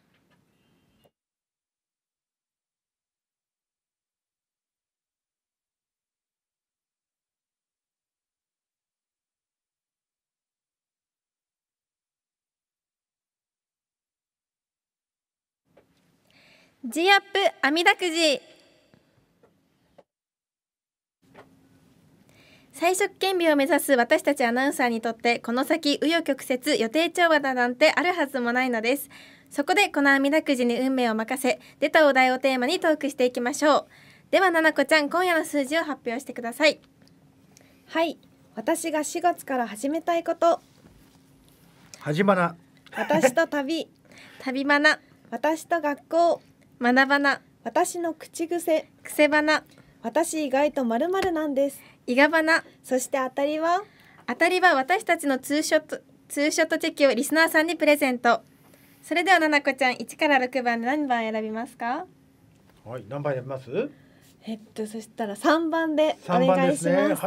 。G アップあみだくじ。才色兼備を目指す私たちアナウンサーにとって、この先紆余曲折予定調和だなんてあるはずもないのです。そこでこのあみだくじに運命を任せ、出たお題をテーマにトークしていきましょう。ではななこちゃん、今夜の数字を発表してください。 はい、私が4月から始めたいこと。 はじまな。 私と旅。 旅バナ。 私と学校。 学バナ。 私の口癖。 癖バナ。 私意外と〇〇なんです。 伊賀バナ。 そして当たりは私たちのツーショットチェキをリスナーさんにプレゼント。それではななこちゃん、1から6番で何番選びますか？ はい、何番選びます？ そしたら3番でお願いします。 はい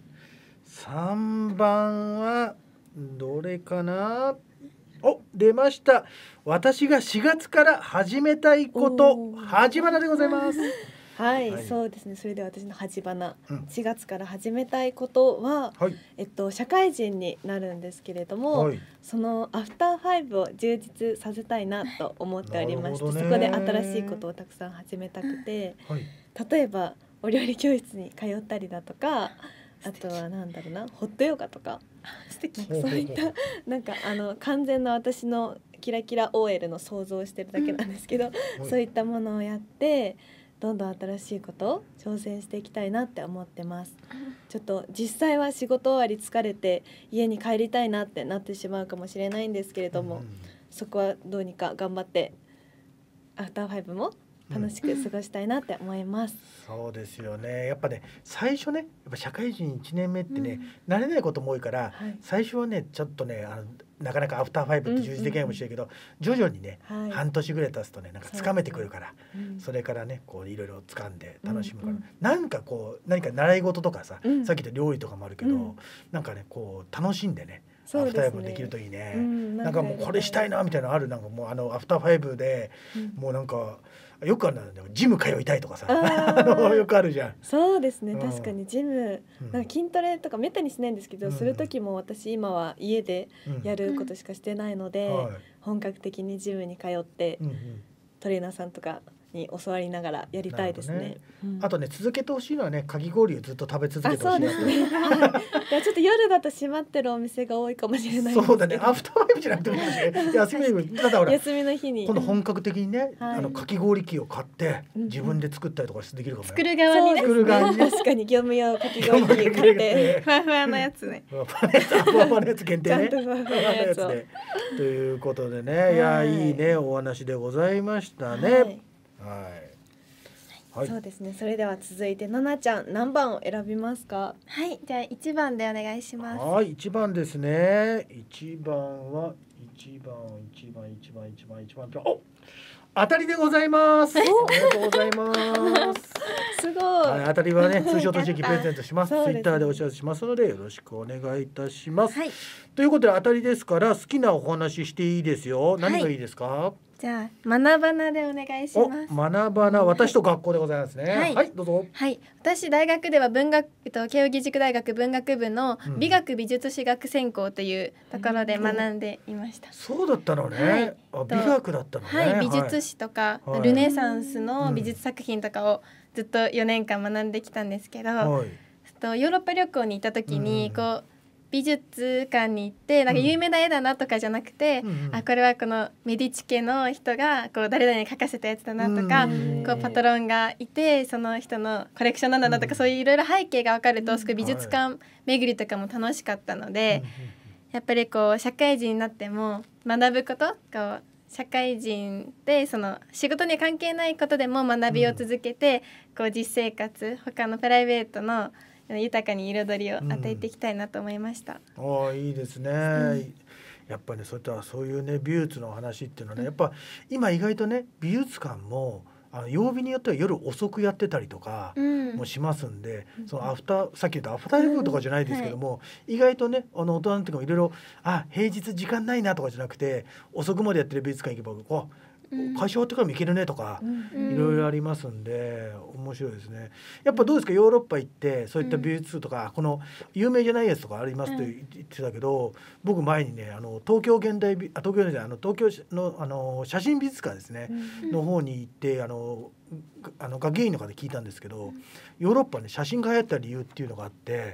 、3番はどれかな。お、出ました。私が4月から始めたいこと、はじまなでございます。 はい、そうですね。それで私のはじばな、4月から始めたいことは、社会人になるんですけれども、そのアフターファイブを充実させたいなと思っておりまして、そこで新しいことをたくさん始めたくて、例えばお料理教室に通ったりだとか、あとはなんだろうな、ホットヨガとか、素敵。そういったなんか完全な私のキラキラ OL の想像をしてるだけなんですけど、そういったものをやってどんどん新しいことを挑戦していきたいなって思ってます。ちょっと実際は仕事終わり疲れて家に帰りたいなってなってしまうかもしれないんですけれども、そこはどうにか頑張ってアフターファイブも楽しく過ごしたいなって思います。 そうですよね。やっぱね、最初ね、やっぱ社会人1年目ってね、慣れないことも多いから、最初はねちょっとねなかなかアフターファイブって充実できないかもしれないけど、徐々にね、半年ぐらい経つとねなんか掴めてくるから、それからねこういろいろ掴んで楽しむから、なんかこう何か習い事とかさ、さっき言った料理とかもあるけど、なんかねこう楽しんでねアフターファイブできるといいね。なんかもうこれしたいなみたいなのある。なんかもうアフターファイブでもうなんかよくあるんだよ、ジム通いたいとかさよくあるじゃん。 そうですね、確かにジム、なんか筋トレとかめったにしないんですけど、する時も私今は家でやることしかしてないので、本格的にジムに通って、トレーナーさんとかに教わりながらやりたいですね。 あとね、続けてほしいのはね、かき氷をずっと食べ続けてほしいなと。 そうですね。いやちょっと夜だと閉まってるお店が多いかもしれないですけど。 そうだね。アフターファイブじゃなくてもいいかもしれない。 休みの日に。 今度本格的にね、かき氷機を買って自分で作ったりとかできるかもね。 作る側にね。 確かに業務用かき氷機買って。 ふわふわのやつね。 ふわふわのやつ限定ね。ということでね、いやいいねお話でございましたね。 そうですね。それでは続いてななちゃん、何番を選びますか？ はい、じゃあ1番でお願いします。 はい、1番ですね。1番はお、当たりでございます。ありがとうございます。 すごい。 当たりはね、通称とチェキプレゼントします。ツイッターでお知らせしますのでよろしくお願いいたします。ということで当たりですから好きなお話していいですよ。何がいいですか？ じゃあ学ばなでお願いします。 学ばな、私と学校でございますね。はい、どうぞ。 はい、私大学では慶應義塾大学文学部の美学美術史学専攻というところで学んでいました。 そうだったのね。美学だったのね。 はい、美術史とかルネサンスの美術作品とかをずっと4年間学んできたんですけど、ヨーロッパ旅行に行った時にこう美術館に行ってなんか有名な絵だなとかじゃなくて、これはこのメディチ家の人がこう誰々に描かせたやつだなとか、こうパトロンがいてその人のコレクションなんだなとか、そういういろいろ背景が分かるとすごい美術館巡りとかも楽しかったので、やっぱりこう社会人になっても学ぶこと、こう社会人でその仕事に関係ないことでも学びを続けて、こう実生活他のプライベートの豊かに彩りを与えていきたいなと思いました。 いいですね。やっぱりね、そういうね美術の話っていうのはね、やっぱ今意外とね美術館も曜日によっては夜遅くやってたりとかもしますんで、そのアフターさっき言ったアフターイブとかじゃないですけども、意外とね大人っていうかいろいろ平日時間ないなとかじゃなくて遅くまでやってる美術館行けば会社終わってからも行けるねとかいろいろありますんで面白いですね。やっぱどうですか、ヨーロッパ行ってそういった美術とかこの有名じゃないやつとかありますって言ってたけど、僕前にね東京現代美東京じゃない東京の写真美術館ですねの方に行って学芸員の方で聞いたんですけど、ヨーロッパね写真が流行った理由っていうのがあって、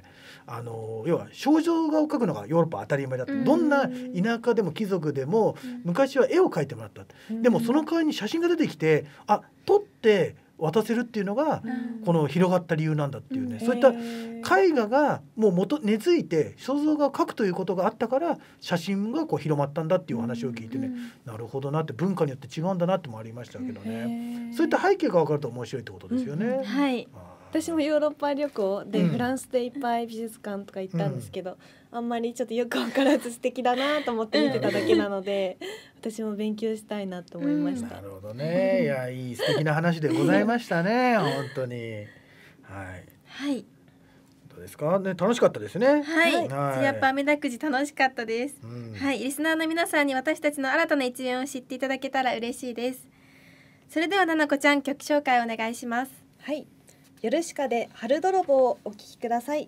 要は肖像画を描くのがヨーロッパ当たり前だった、どんな田舎でも貴族でも昔は絵を描いてもらった、でもその代わりに写真が出てきて撮って渡せるっていうのがこの広がった理由なんだっていうね、そういった絵画がもう根付いて肖像画を描くということがあったから写真が広まったんだっていうお話を聞いてね、なるほどなって、文化によって違うんだなってもありましたけどね、そういった背景が分かると面白いってことですよね。 はい、私もヨーロッパ旅行でフランスでいっぱい美術館とか行ったんですけど、あんまりちょっとよく分からず素敵だなと思って見てただけなので、私も勉強したいなと思いました。 なるほどね。いや、いい素敵な話でございましたね本当に。はい、 はい、 どうですかね、楽しかったですね。 はい、やっぱあめだくじ楽しかったです、はい、リスナーの皆さんに私たちの新たな一面を知っていただけたら嬉しいです。それではななこちゃん、曲紹介お願いします。 はい、ヨルシカで春泥棒をお聴きください。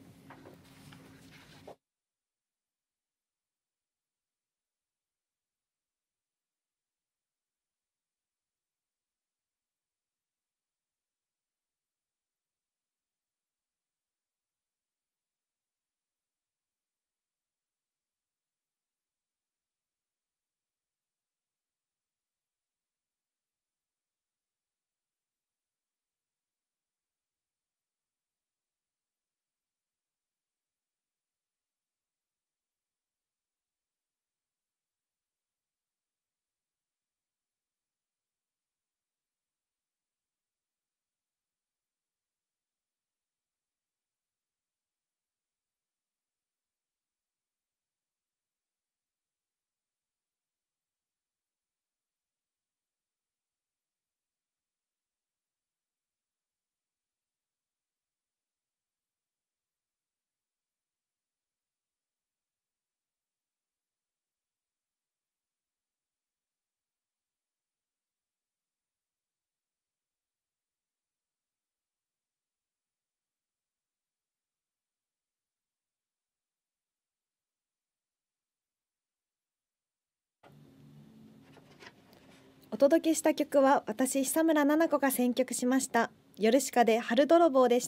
お届けした曲は私久村菜々子が選曲しました。ヨルシカで春泥棒でした。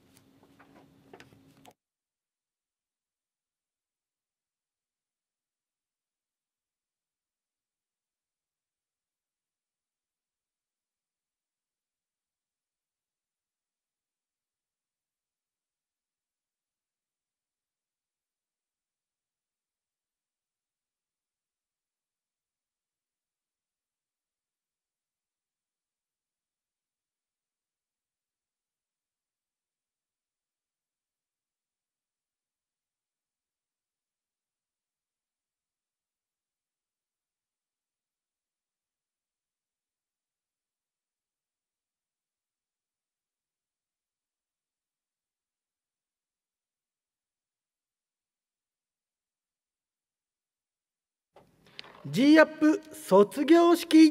G アップ卒業式。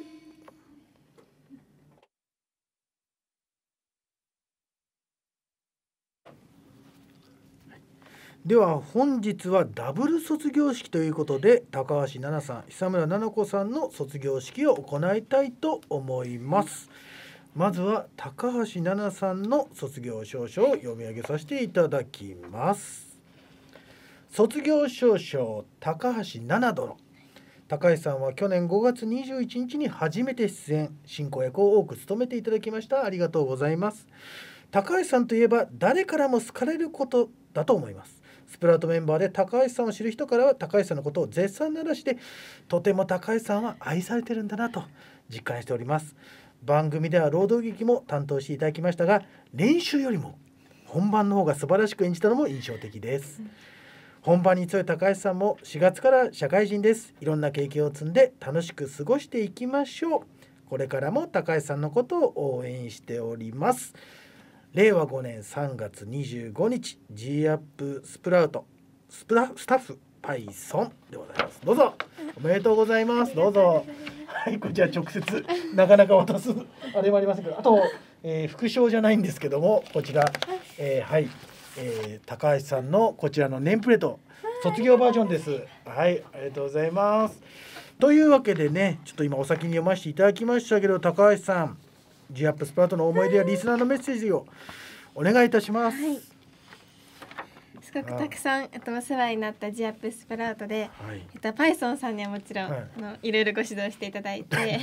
では本日はダブル卒業式ということで、高橋菜奈さん、久村菜々子さんの卒業式を行いたいと思います。まずは高橋菜奈さんの卒業証書を読み上げさせていただきます。卒業証書高橋菜奈殿。高橋さんは去年5月21日に初めて出演、進行役を多く務めていただきました。ありがとうございます。高橋さんといえば誰からも好かれることだと思います。スプラウトメンバーで高橋さんを知る人からは高橋さんのことを絶賛ならして、とても高橋さんは愛されてるんだなと実感しております。番組では朗読劇も担当していただきましたが、練習よりも本番の方が素晴らしく演じたのも印象的です。本番に強い高橋さんも4月から社会人です。いろんな経験を積んで楽しく過ごしていきましょう。 これからも高橋さんのことを応援しております。令和5年3月25日 G アップスプラウトスタッフパイソンでございます。どうぞおめでとうございます。どうぞ。はい、こちら直接なかなか渡すあれもありませんけど、あと、副賞じゃないんですけども、こちら、はい、高橋さんのこちらのネームプレート卒業バージョンです。はい、ありがとうございます。というわけでね、ちょっと今お先に読ませていただきましたけど、高橋さん G アップスプラウトの思い出やリスナーのメッセージをお願いいたします。 はい、すごくたくさんお世話になった G アップスプラウトで、 はい、 パイソンさんにはもちろん、いろいろご指導していただいて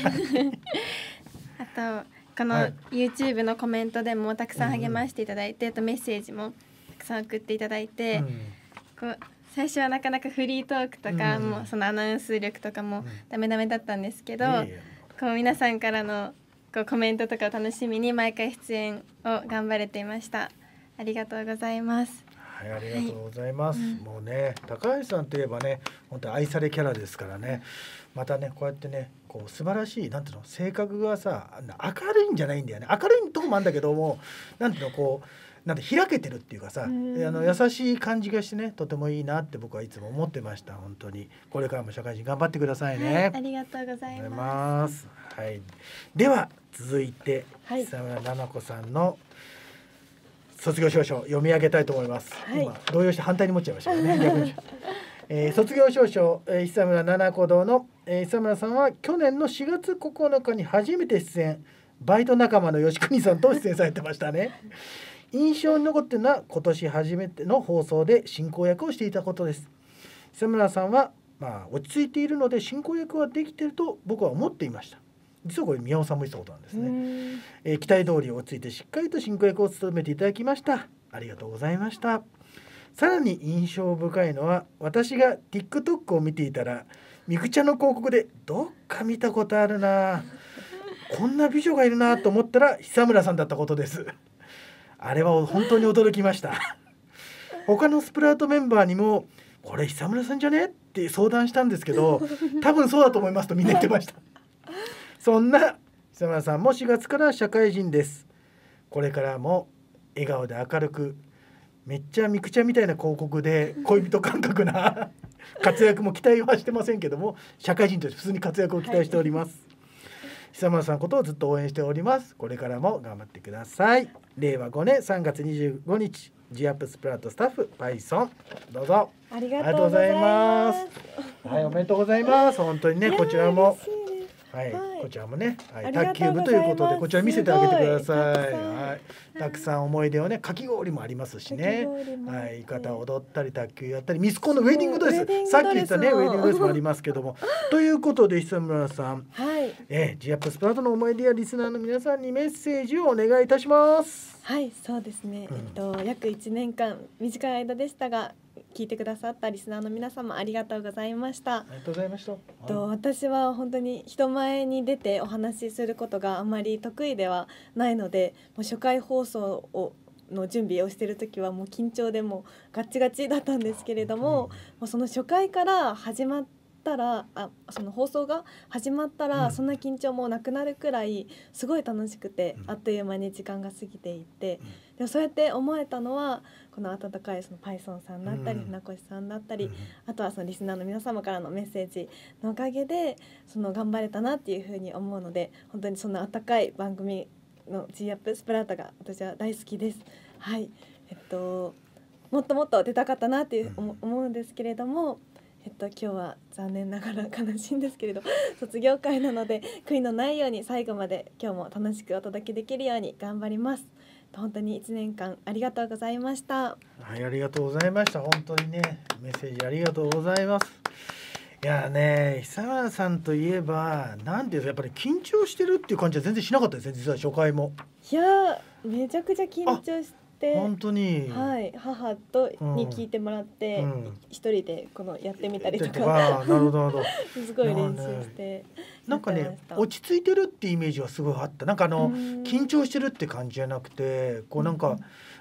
あとこの YouTube のコメントでもたくさん励ましていただいて、あとメッセージもたくさん送っていただいて、こう最初はなかなかフリートークとか、もうそのアナウンス力とかもダメだったんですけど、こう皆さんからのこうコメントとかを楽しみに毎回出演を頑張れていました。ありがとうございます。 はい、ありがとうございます。もうね、高橋さんといえばね、本当に愛されキャラですからね。またね、こうやってね、こう素晴らしいなんていうの、性格がさ、明るいんじゃないんだよね。明るいとこもあるんだけども、なんていうの、こうなんて開けてるっていうかさ、優しい感じがしてね、とてもいいなって僕はいつも思ってました。本当にこれからも社会人頑張ってくださいね。 はい、ありがとうございます。 はい、では続いて、久村菜々子さんの卒業証書読み上げたいと思います。今動揺して反対に持っちゃいましたね。逆に卒業証書、久村菜々子堂の、久村さんは去年の4月9日に初めて出演、バイト仲間の吉国さんと出演されてましたね。印象に残っているのは今年初めての放送で進行役をしていたことです。久村さんは、落ち着いているので進行役はできていると僕は思っていました。実はこれ宮尾さんも言ってたことなんですね。期待通り落ち着いてしっかりと進行役を務めていただきました。ありがとうございました。さらに印象深いのは、私が TikTok を見ていたらみくちゃんの広告でどっか見たことあるな、こんな美女がいるなと思ったら久村さんだったことです。あれは本当に驚きました。他のスプラウトメンバーにもこれ久村さんじゃねって相談したんですけど、多分そうだと思いますとみんな言ってました。そんな久村さんも4月から社会人です。これからも笑顔で明るく、めっちゃみくちゃみたいな広告で恋人感覚な活躍も期待はしてませんけども、社会人として普通に活躍を期待しております。久村さんのことをずっと応援しております。これからも頑張ってください。令和5年3月25日 G アップスプラウトスタッフパイソン、どうぞ。 ありがとうございます。 はい、おめでとうございます。本当にね、こちらもはい、こちらもね、卓球部ということでこちら見せてあげてください。はい、たくさん思い出をね、かき氷もありますしね。はい、浴衣踊ったり卓球やったり、ミスコンのウェディングドレス、さっき言ったねウェディングドレスもありますけども。ということで久村さん、G アップスプラウトの思い出やリスナーの皆さんにメッセージをお願いいたします。 はい、そうですね。約1年間短い間でしたが、聞いてくださったリスナーの皆様ありがとうございました。 ありがとうございました。 私は本当に人前に出てお話しすることがあまり得意ではないので、もう初回放送の準備をしている時はもう緊張でもガッチガチだったんですけれども、もうその初回から始まったらその放送が始まったら、そんな緊張もなくなるくらいすごい楽しくて、あっという間に時間が過ぎていって、でもそうやって思えたのはこの温かいそのパイソンさんだったり、船越さんだったり、あとはそのリスナーの皆様からのメッセージのおかげでその頑張れたなっていうふうに思うので、本当にそんな温かい番組の G アップスプラウトが私は大好きです。はい、もっともっと出たかったなっていう思うんですけれども、今日は残念ながら悲しいんですけれど卒業会なので悔いのないように最後まで今日も楽しくお届けできるように頑張ります。本当に1年間ありがとうございました。 はい、ありがとうございました。本当にね、メッセージありがとうございます。いやね、久村さんといえばなんていうかやっぱり緊張してるっていう感じは全然しなかったですね。実は初回もいやめちゃくちゃ緊張して、 本当に、 はい、母とに聞いてもらって、一人でこのやってみたりとか、 なるほどなるほどすごい練習してなんかね、落ち着いてるってイメージはすごいあった。なんか緊張してるって感じじゃなくて、こうなんか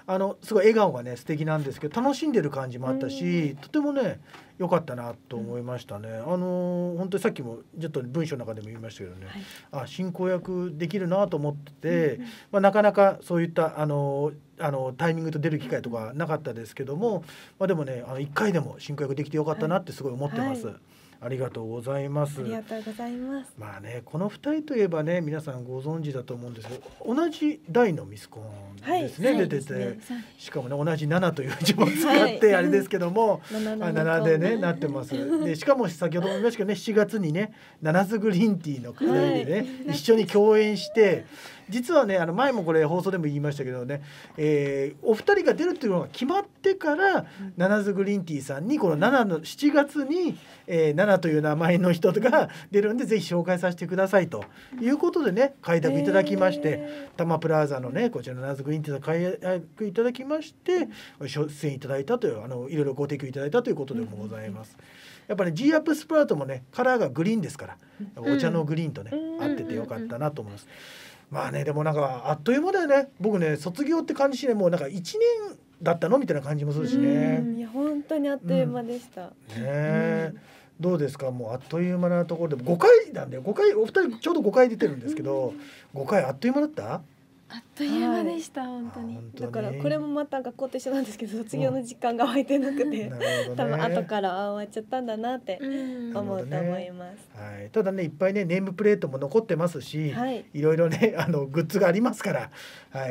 すごい笑顔がね素敵なんですけど楽しんでる感じもあったし、とてもね良かったなと思いましたね。本当にさっきもちょっと文章の中でも言いましたけどね、進行役できるなと思ってて、なかなかそういったタイミングと出る機会とかなかったですけども、でもね1回でも進行役できてよかったなってすごい思ってます。ありがとうございます。 ありがとうございます。 まあね、この2人といえばね、皆さんご存知だと思うんですけど、同じ大のミスコンですね、出てて、しかもね同じ7という字も使ってあれですけども、7でねなってます。でしかも先ほども言いましたけどね、7月にねナナズグリーンティーのくらいでね、一緒に共演して、実はね前もこれ放送でも言いましたけどね、お二人が出るっていうのが決まってからナナズグリーンティーさんにこの7月に、7という名前の人が出るんでぜひ紹介させてくださいということでね快諾いただきまして、タマプラザのねこちらのナナズグリーンティーさん快諾いただきまして出演いただいたといういろいろご提供いただいたということでもございます。やっぱり G アップスプラウトもねカラーがグリーンですから、お茶のグリーンとね合っててよかったなと思います。まあね、でもなんかあっという間だよね。僕ね卒業って感じしね、もうなんか1年だったのみたいな感じもするしね。 いや本当にあっという間でした。 どうですか、もうあっという間なところで5回なんで、5回お二人ちょうど5回出てるんですけど、5回あっという間だった？ あっという間でした、本当に。 だからこれもまた学校と一緒なんですけど、卒業の時間が湧いてなくて、多分後から終わっちゃったんだなって思うと思います。 ただねいっぱいねネームプレートも残ってますし、いろいろねグッズがありますから、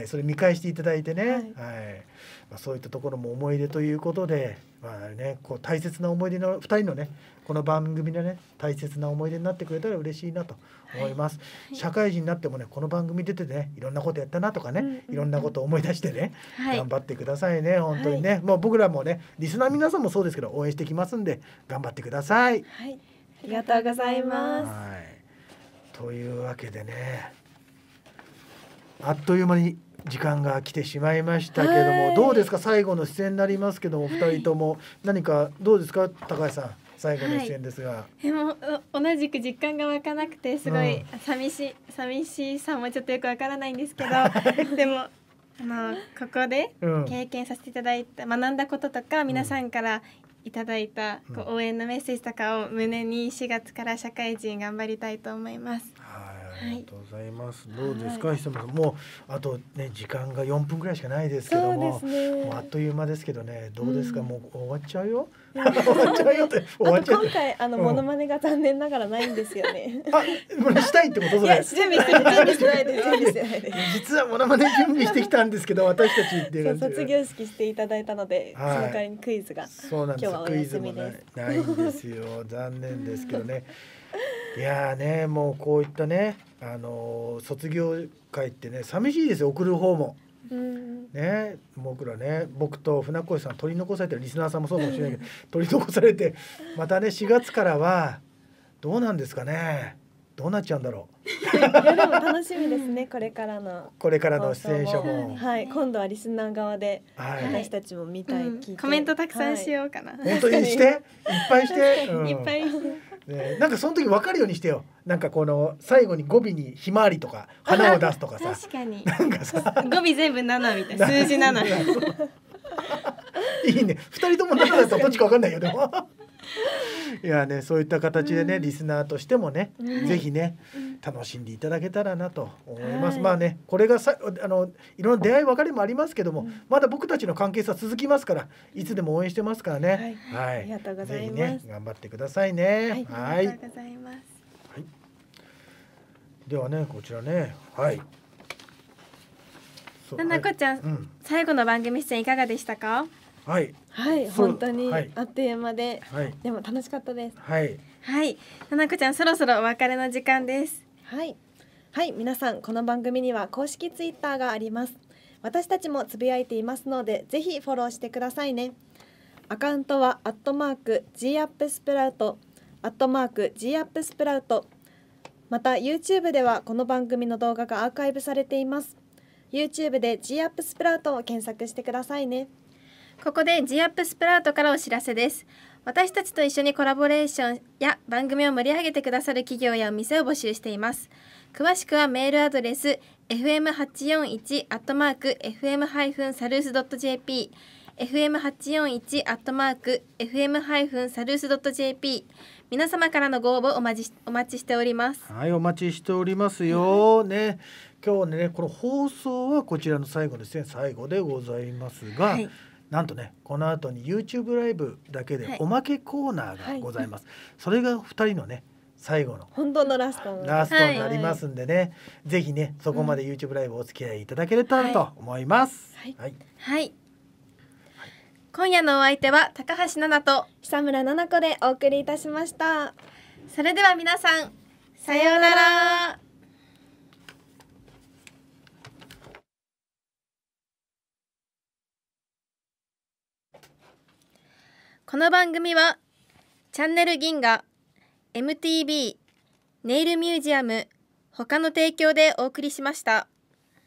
それ見返していただいてね、そういったところも思い出ということで、こう大切な思い出の2人のねこの番組でね大切な思い出になってくれたら嬉しいなと思います。社会人になってもねこの番組出てねいろんなことやったなとかね、いろんなことを思い出してね、頑張ってくださいね。本当にね、もう僕らもねリスナー皆さんもそうですけど応援してきますんで頑張ってください。 ありがとうございます。 というわけでね、あっという間に時間が来てしまいましたけども、どうですか、最後の出演になりますけども、2人とも何かどうですか、高橋さん最後の出演ですが。 でも同じく実感が湧かなくてすごい寂しさもちょっとよくわからないんですけどでもここで経験させていただいた、学んだこととか皆さんからいただいた応援のメッセージとかを胸に4月から社会人頑張りたいと思います。 ありがとうございます。どうですか、ひさまさん。もうあとね時間が4分くらいしかないですけども、もうあっという間ですけどね、どうですか、もう終わっちゃうよ。終わっちゃうよって。 今回モノマネが残念ながらないんですよね。 したいってことそれ。 いや準備してないです。 実はモノマネ準備してきたんですけど、私たちっていう卒業式していただいたので、その代わりにクイズが今日はお休みです。 ないんですよ。残念ですけどね。いやね、もうこういったね卒業会ってね寂しいですよ、送る方も。ね、僕と船越さん取り残されてる、リスナーさんもそうかもしれないけど取り残されて、またね4月からはどうなんですかね、どうなっちゃうんだろう。 いやでも楽しみですね、これからの出演者も。 今度はリスナー側で私たちも見たい、聞いてコメントたくさんしようかな。 本当にして、いっぱいして、 いっぱいなんかその時分かるようにしてよ。なんかこの最後に語尾にひまわりとか花を出すとかさ。 確かに。 なんかさ、 語尾全部7みたいな、数字7。 いいね。2人とも7だったらどっちか分かんないよでも。いやね、そういった形でね、リスナーとしてもね、ぜひね楽しんでいただけたらなと思います。まあね、これがいろんな出会い別れもありますけども、まだ僕たちの関係性は続きますから、いつでも応援してますからね。 ありがとうございます。 ぜひね頑張ってくださいね。 ありがとうございます。 ではね、こちらね、 ななこちゃん、最後の番組出演いかがでしたか？ 本当にあっという間で、でも楽しかったです。 ななこちゃん、そろそろお別れの時間です。 皆さん、この番組には公式ツイッターがあります。私たちもつぶやいていますので、ぜひフォローしてくださいね。アカウントは@GUPSPROUT @GUPSPROUT。また YouTube ではこの番組の動画がアーカイブされています。YouTube で G アップスプラウトを検索してくださいね。 ここで G アップスプラウトからお知らせです。私たちと一緒にコラボレーションや番組を盛り上げてくださる企業やお店を募集しています。詳しくはメールアドレス fm841@fm-salus.jp fm841@fm-salus.jp 皆様からのご応募お待ちしております。 はい、お待ちしておりますよ、ね。今日ねこの放送はこちらの最後ですね、最後でございますが、はい、なんとねこの後に YouTube ライブだけでおまけコーナーがございます、はい、それが2人のね最後の本当のラストになりますんでね、はい、ぜひねそこまで YouTube ライブお付き合いいただければと思います。 はい、はいはい、今夜のお相手は高橋奈々と久村奈々子でお送りいたしました。 それでは皆さんさようなら。この番組はチャンネル銀河、MTV、ネイルミュージアム他の提供でお送りしました。